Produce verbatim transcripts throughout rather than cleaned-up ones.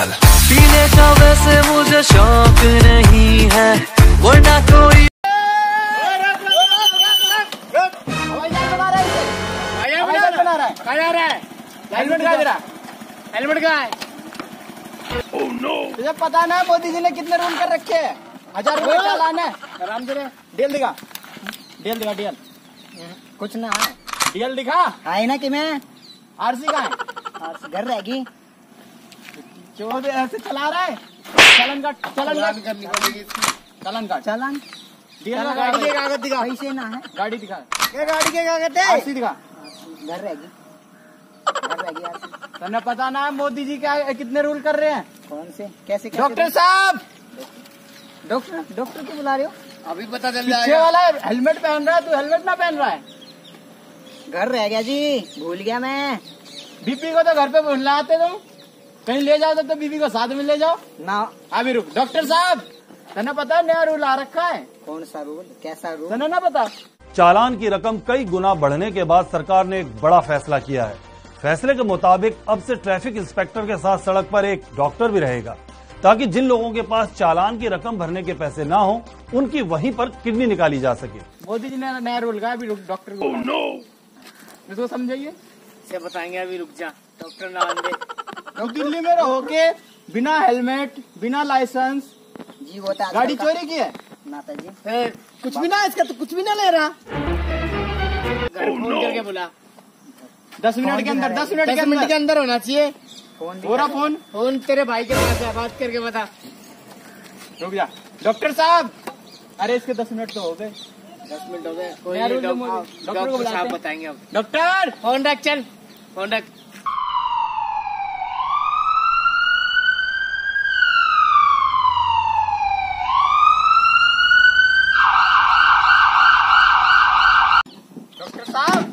चल। पीने का वैसे मुझे शौक नहीं है, वरना कोई हेलमेट कहाँ है तेरा? हेलमेट कहाँ है? oh, no. तुझे पता ना मोदी जी ने कितने रूल कर रखे हैं? हजार रुपए चालान है। आराम से डेल दिखा, डेल दिखा, डेल कुछ ना है, डेल दिखा है ना कि मैं आरसी का है, आरसी घर रहेगी जो भी ऐसे चला रहा है। चलन का चलन करनी पड़ेगी, चलन का चलन गाड़ी के कागज दिखा, पैसे ना है, गाड़ी दिखा, ये गाड़ी के कागज है, आरसी दिखा, घर रहेगी, घर रहेगी आरसी। तने पता ना मोदी जी क्या कितने रूल कर रहे हैं? कौन से कैसे? डॉक्टर साहब, डॉक्टर डॉक्टर क्यों बुला रहे हो? अभी पता चल जाएगा। पीछे वाला हेलमेट पहन रहा है, तू हेलमेट ना पहन रहा है। घर रह गया जी, भूल गया मैं। बीपी को तो घर पे भूलना आते तुम, कहीं ले जाओ तो बीबी को साथ में ले जाओ ना। अभी रुक, डॉक्टर साहब तने पता नया रूल आ रखा है? कौन सा रूल? कैसा रूल? तने ना पता? चालान की रकम कई गुना बढ़ने के बाद सरकार ने एक बड़ा फैसला किया है। फैसले के मुताबिक अब से ट्रैफिक इंस्पेक्टर के साथ सड़क पर एक डॉक्टर भी रहेगा, ताकि जिन लोगों के पास चालान की रकम भरने के पैसे ना हो, उनकी वहीं पर किडनी निकाली जा सके। मोदी जी ने नया रूल कहा, अभी डॉक्टर को oh, no. इसको समझाइए, इसे बताएंगे। अभी रुक जा, डॉक्टर ना आने दे। दिल्ली में रहो के बिना हेलमेट बिना लाइसेंस जी वो गाड़ी चोरी की है नाता जी, फिर कुछ भी ना, इसका तो कुछ भी ना ले रहा। घर फोन oh, no. करके बुला, दस मिनट के अंदर, दस मिनट के मिनट के अंदर होना चाहिए। पूरा फोन फोन तेरे भाई के पास है, बात करके बता। रुक जा डॉक्टर साहब, अरे इसके दस मिनट तो हो गए, दस मिनट हो गए। डॉक्टर को साहब बताएंगे अब। डॉक्टर फोन रख, चल फोन रख। डॉक्टर साहब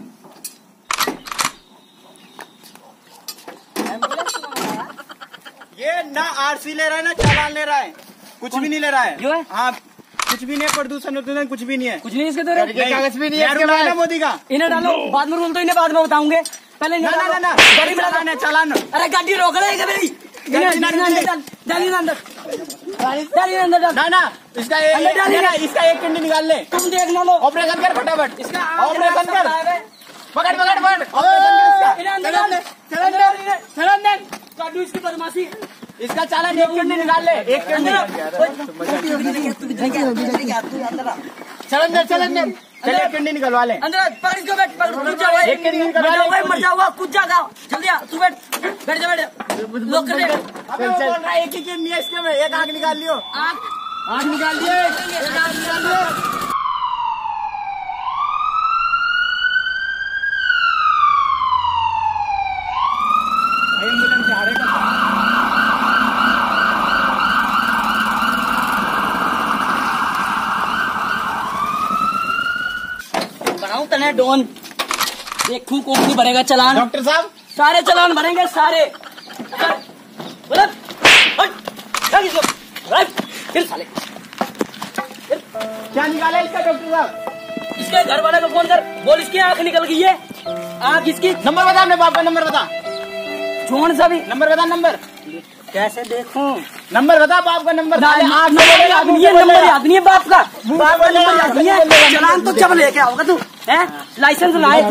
ये ना आरसी ले रहा है ना चालान ले रहा है, कुछ भी नहीं ले रहा है। क्यों है? हाँ कुछ भी नहीं है, प्रदूषण प्रदूषण कुछ भी नहीं है, कुछ नहीं इसके तो कागज भी नहीं है मोदी का। इन्हें डालो, बाद में रूल तो इन्हें बाद में बताऊंगे, पहले ना ना ना गाड़ी में लगाना है चालान। अरे गाड़ी रोक रहे हैं भाई, ना ना इसका इसका एक किडनी निकाल ले, तुम देखना लो, ऑपरेशन कर फटाफट, इसका ऑपरेशन कर, पकड़ पकड़ पकड़, काटू इसकी बदमाशी, इसका चालान एक किडनी निकाल ले, एक किडनी। चलन दे चलन दे, चल एक किडनी निकलवा ले। अंदर पकड़ इसको, बैठ पकड़ जा, एक किडनी निकलवा ले, मर जाऊंगा, कूद जाएगा, जल्दी आ, तू बैठ बैठ जा, बैठ लोग कर दे। अबे वो बोल रहा है एक ही किडनी है इसके में, एक आंख निकाल लियो, आंख आंख निकाल लिए, एक आंख निकाल लियो। तने डोन देखू कौन सी भरेगा चालान। डॉक्टर साहब सारे चालान भरेंगे, सारे। क्या निकाला इसका डॉक्टर साहब? इसके घर वाले को फोन कर, बोल इसकी आंख निकल गई है, आंख इसकी। नंबर बता, अपने बाप का नंबर बता, कौन सा भी नंबर बता। नंबर कैसे देखूं? नंबर बता बाप का नंबर। नंबर याद नहीं है बाप का, बाप का नंबर याद नहीं है। चालान तो जब लेके आओगे तू, है लाइसेंस लाए,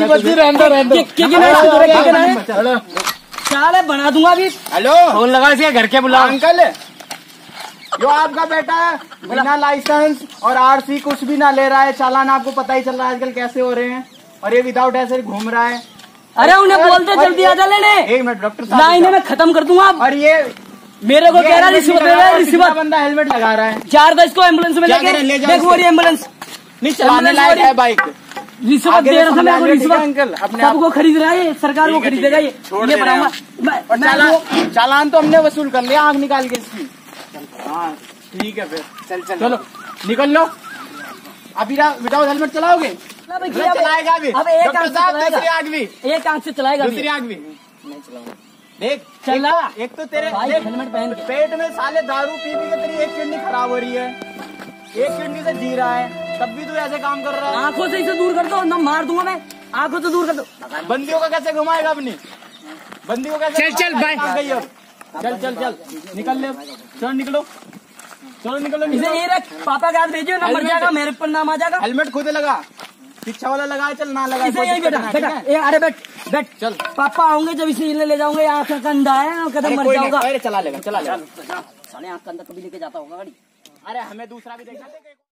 साले बना दूंगा अभी। हेलो फोन लगा इसके घर के बुला। अंकल जो आपका बेटा है बिना लाइसेंस और आरसी कुछ भी ना ले रहा है, चालान आपको पता ही चल रहा है आजकल कैसे हो रहे हैं, और ये विदाउट ऐसे घूम रहा है। अरे उन्हें बोलते जल्दी आ जा लेने। एक मिनट डॉक्टर साहब, ना इन्हें मैं खत्म कर दूंगा। और ये मेरे को कह रहा है रिश्वत दे रहा है, रिश्वत। बंदा हेलमेट लगा रहा है, चार दस को एम्बुलेंस में लेके देख, वो एम्बुलेंस नहीं चलाने लायक है बाइक, रिश्वत दे रहा था मैं, रिश्वत अंकल सबको खरीद रहा है, सरकार को खरीदेगा ये, ये बनाऊंगा। चालान तो हमने वसूल कर लिया आंख निकाल के इसकी। हाँ ठीक है फिर, चल चल चलो निकल लो। अभी विदाउट हेलमेट चलाओगे? चलाएगा अभी, अब एक आंख दूसरी आंख भी, एक आंख से चलाएगा, दूसरी आंख भी नहीं चलाऊंगा। देख चला, एक तो तेरे हेलमेट पहन, पेट में साले दारू पी पी के तेरी एक किडनी खराब हो रही है, एक किडनी से जी रहा है, तब भी तू ऐसे काम कर रहा है। आंखों से इसे दूर कर दो, ना मार दूंगा मैं, आंखों से दूर कर दो। बंदियों का कैसे घुमाएगा अपनी, बंदियों का कैसे? चल चल बाय, चल चल चल निकल ले, चलो निकलो, चलो निकलो। इसे ये रख, पापा के हाथ भेजियो, नंबर जाएगा मेरे पर, नाम आ जाएगा। हेलमेट खुद लगा, पीछा वाला लगा, चल ना लगा इसे यही बेटा बेटा, ए अरे बैठ बैठ, चल। पापा आऊंगे जब इसे ले जाऊंगे, आँख का अंधा है, कदम मर जाऊंगा। चला लेगा, चला लेगा। साले आँख का अंधा कभी लेके जाता होगा गाड़ी। अरे हमें दूसरा भी देखना।